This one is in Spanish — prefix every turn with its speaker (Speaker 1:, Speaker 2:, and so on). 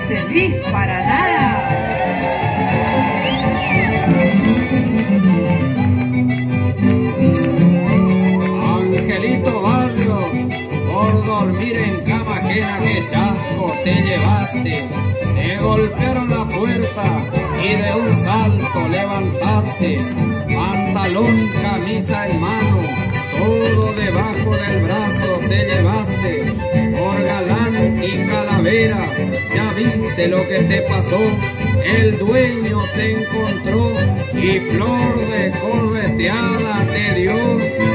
Speaker 1: servís para nada.
Speaker 2: Angelito Barrios, por dormir en cama ajena que chasco te llevaste. Te golpearon la puerta y de un salto levantaste. Pantalón, camisa en mano, todo debajo del brazo te llevaste. Por galán y calavera, ya viste lo que te pasó. El dueño te encontró y flor de correteada te dio.